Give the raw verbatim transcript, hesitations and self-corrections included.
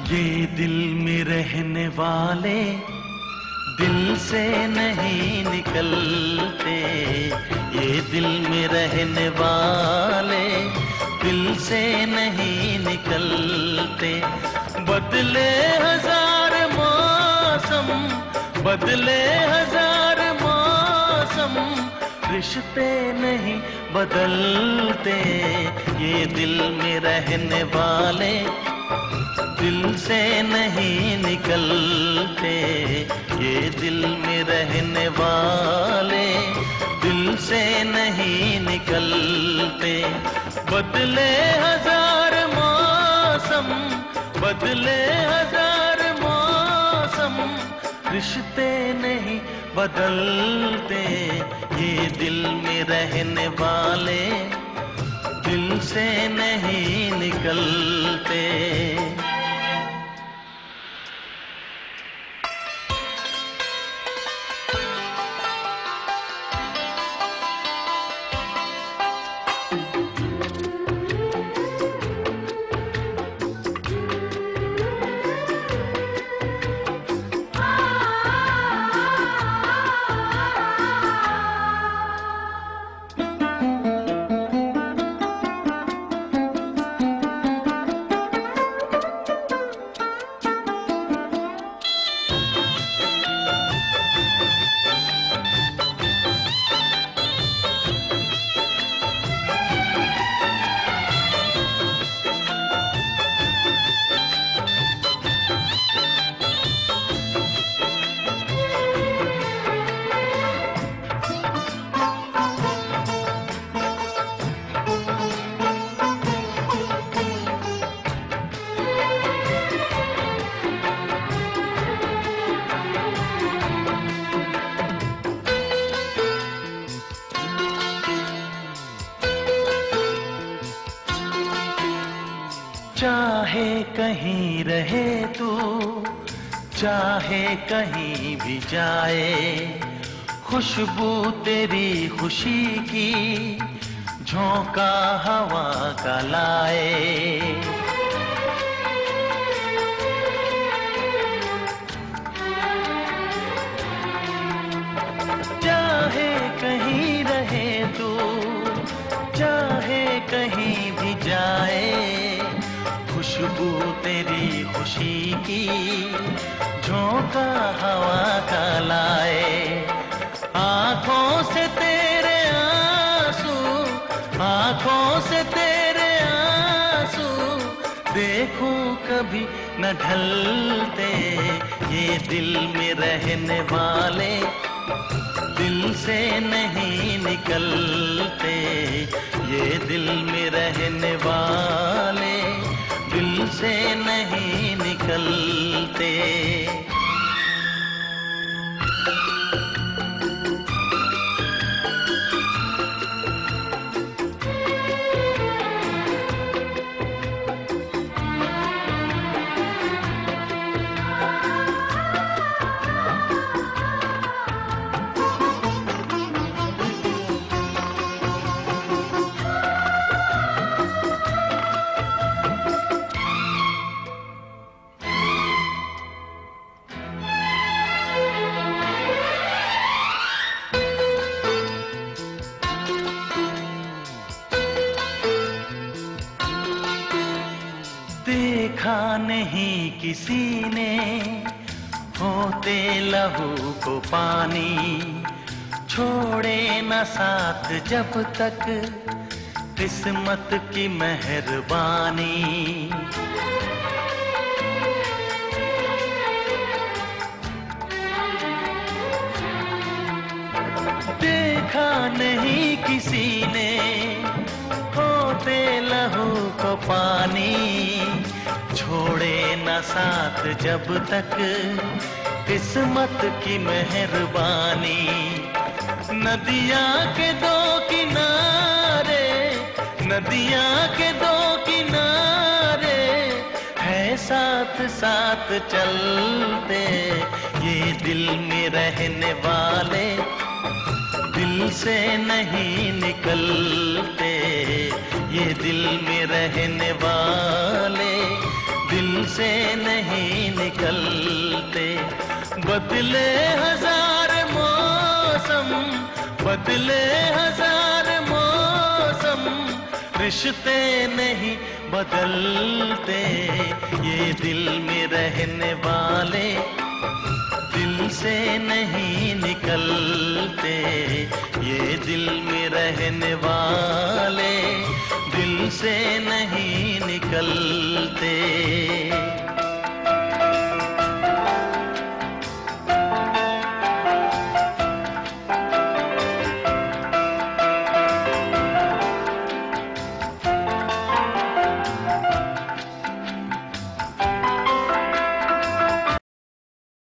ये दिल में रहने वाले दिल से नहीं निकलते, ये दिल में रहने वाले दिल से नहीं निकलते। बदले हजार मौसम, बदले हजार मौसम, रिश्ते नहीं बदलते। ये दिल में रहने वाले दिल से नहीं निकलते, ये दिल में रहने वाले दिल से नहीं निकलते। बदले हजार मौसम, बदले हजार मौसम, रिश्ते नहीं बदलते। ये दिल में रहने वाले दिल से नहीं निकलते। चाहे कहीं रहे तू, चाहे कहीं भी जाए, खुशबू तेरी खुशी की झोंका हवा का लाए। चाहे कहीं रहे तू, चाहे कहीं भी जाए, खुशबू तेरी खुशी की झोंका हवा का लाए। आंखों से तेरे आंसू, आंखों से तेरे आंसू, देखूं कभी न ढलते। ये दिल में रहने वाले दिल से नहीं निकलते, ये दिल में रहने वाले दिल से नहीं निकलते। देखा नहीं किसी ने होते लहू को पानी, छोड़े न साथ जब तक किस्मत की मेहरबानी। देखा नहीं किसी ने होते लहू को पानी, छोड़े न साथ जब तक किस्मत की मेहरबानी। नदियाँ के दो किनारे, नदियाँ के दो किनारे, है साथ साथ चलते। ये दिल में रहने वाले दिल से नहीं निकलते, ये दिल में रहने वाले दिल से नहीं निकलते। बदले हजार मौसम, बदले हजार मौसम, रिश्ते नहीं बदलते। ये दिल में रहने वाले दिल से नहीं निकलते। ये दिल में रहने वाले दिल से नहीं निकलते।